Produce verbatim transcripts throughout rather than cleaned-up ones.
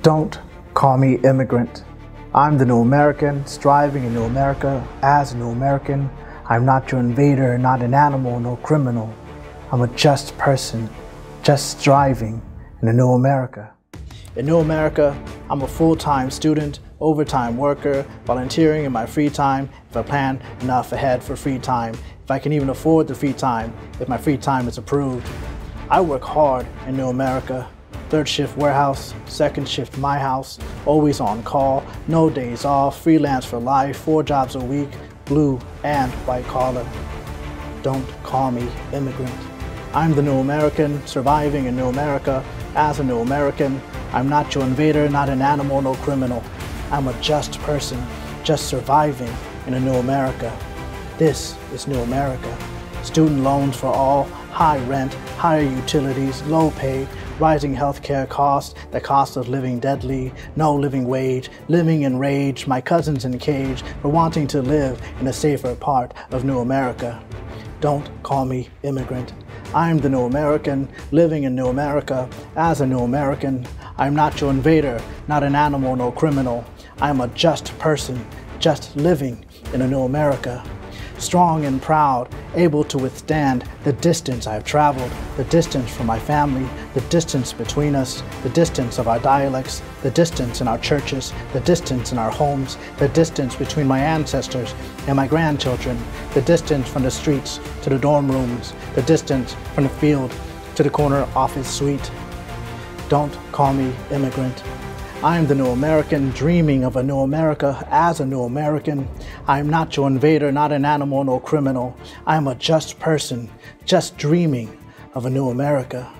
Don't call me immigrant. I'm the new American, striving in new America. As a new American, I'm not your invader, not an animal, no criminal. I'm a just person, just striving in a new America. In new America, I'm a full-time student, overtime worker, volunteering in my free time, if I plan enough ahead for free time, if I can even afford the free time, if my free time is approved. I work hard in new America. Third shift warehouse, second shift my house, always on call, no days off, freelance for life, four jobs a week, blue and white collar. Don't call me immigrant. I'm the new American, surviving in new America. As a new American, I'm not your invader, not an animal, no criminal. I'm a just person, just surviving in a new America. This is new America. Student loans for all, high rent, higher utilities, low pay, rising healthcare costs, the cost of living deadly, no living wage, living in rage, my cousins in a cage for wanting to live in a safer part of new America. Don't call me immigrant. I'm the new American, living in new America. As a new American, I'm not your invader, not an animal, no criminal. I'm a just person, just living in a new America. Strong and proud, able to withstand the distance I've traveled, the distance from my family, the distance between us, the distance of our dialects, the distance in our churches, the distance in our homes, the distance between my ancestors and my grandchildren, the distance from the streets to the dorm rooms, the distance from the field to the corner office suite. Don't call me immigrant. I am the new American, dreaming of a new America. As a new American, I am not your invader, not an animal, no criminal. I am a just person, just dreaming of a new America.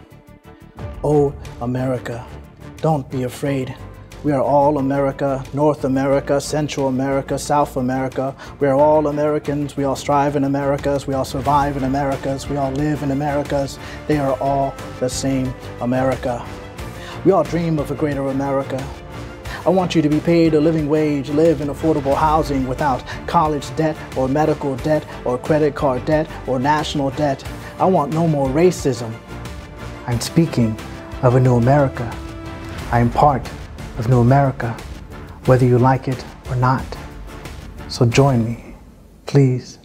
Oh, America, don't be afraid. We are all America, North America, Central America, South America. We are all Americans. We all strive in Americas. We all survive in Americas. We all live in Americas. They are all the same America. We all dream of a greater America. I want you to be paid a living wage, live in affordable housing without college debt or medical debt or credit card debt or national debt. I want no more racism. I'm speaking of a new America. I am part of new America, whether you like it or not. So join me, please.